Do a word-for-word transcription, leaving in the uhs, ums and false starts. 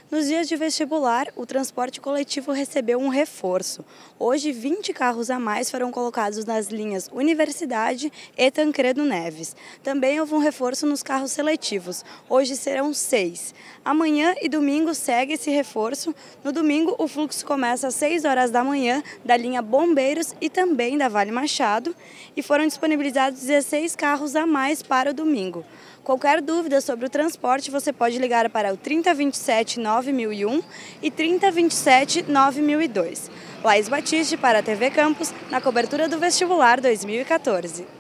Nos dias de vestibular, o transporte coletivo recebeu um reforço. Hoje, vinte carros a mais foram colocados nas linhas Universidade e Tancredo Neves. Também houve um reforço nos carros seletivos. Hoje serão seis. Amanhã e domingo segue esse reforço. No domingo, o fluxo começa às seis horas da manhã da linha Bombeiros e também da Vale Machado. E foram disponibilizados dezesseis carros a mais para o domingo. Qualquer dúvida sobre o transporte, você pode ligar para o trinta, vinte e sete, nove mil e um e trinta, vinte e sete, nove mil e dois. Laís Batiste para a T V Campus, na cobertura do vestibular dois mil e quatorze.